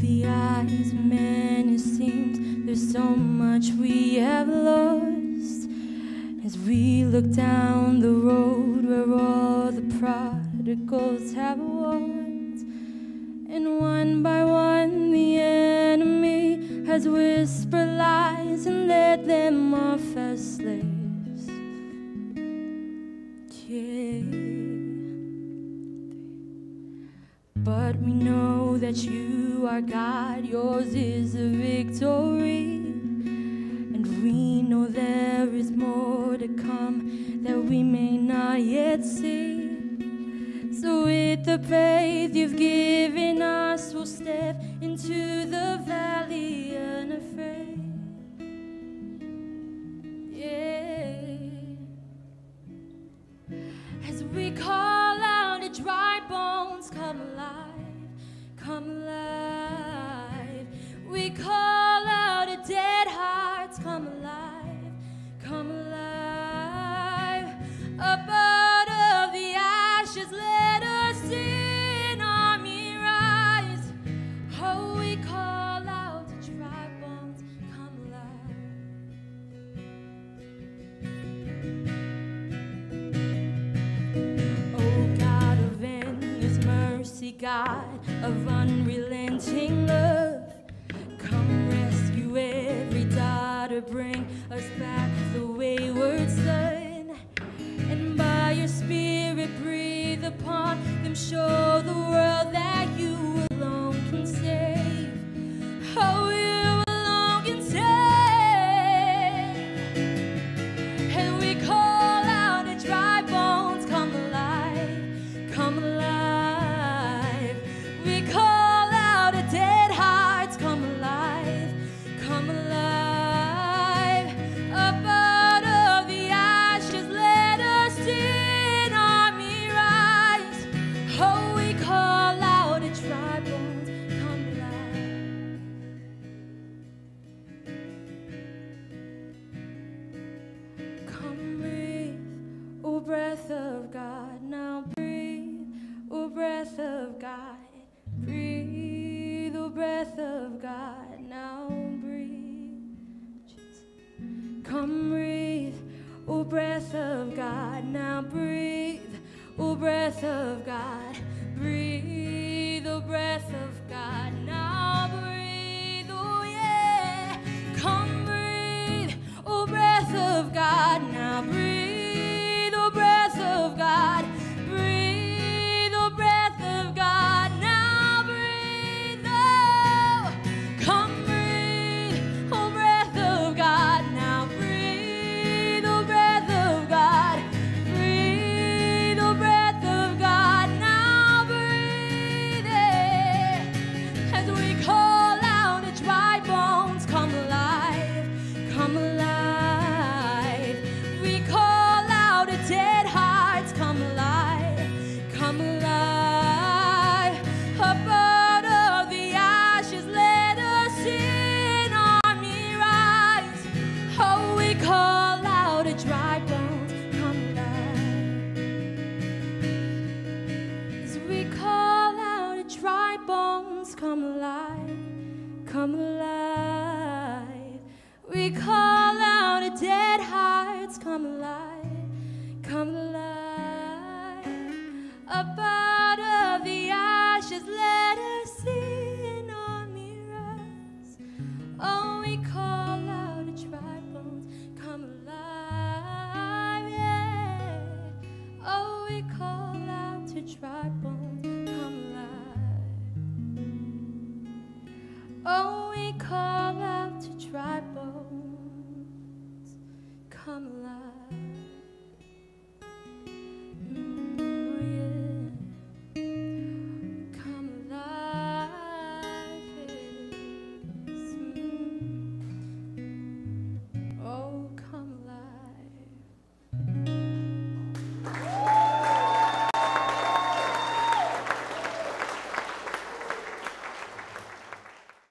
the eyes of men, it seems there's so much we have lost. As we look down the road where all the prodigals have walked, and one by one the enemy has whispered lies and led them off as slaves. Yeah. But we know that you are God, yours is a victory. And we know there is more to come that we may not yet see. So with the faith you've given us, we'll step into the valley unafraid. Yeah. As we call out to dry bones, come alive, come alive. We call out to dead hearts, come alive, come alive. Up out of the ashes, let us see an army rise. Oh, we call out to dry bones, come alive. Oh, God of endless mercy, God of unrelenting love, come rescue every daughter, bring us back the wayward son. And by your spirit breathe upon them, show the world that you alone can save. Oh, you alone can save. And we call out to dry bones, come alive, come alive. We call out to dead hearts, come alive, come alive. Up out of the ashes, let us see an army rise. Oh, we call out to dry bones, come alive. Come breathe, oh breath of God, now breathe, oh breath of God. Breathe, oh breath of God, now breathe. Jesus. Come breathe, oh breath of God, now breathe, oh breath of God. Breathe, oh breath of God, now breathe, oh yeah. Come breathe, oh breath of God, now breathe, oh breath of God. Breathe, oh breath of God, now breathe, oh. Come breathe, oh breath of God, now breathe, oh breath of God. Breathe, oh breath of God, now breathe, yeah. As we call out to dry bones, come alive, come alive. We call out to dead hearts, come alive, come alive. Up out of the ashes, let us see an army rise. Oh, we call out to dry bones, come alive. As we call out to dry bones, come alive, come alive. We call out to dead hearts, come alive, come alive. Up out of the ashes, let us see an army rise. Oh, we call out to dry bones, come alive, yeah. Oh, we call out to dry bones, come alive. Oh, we call out to dry bones, come alive.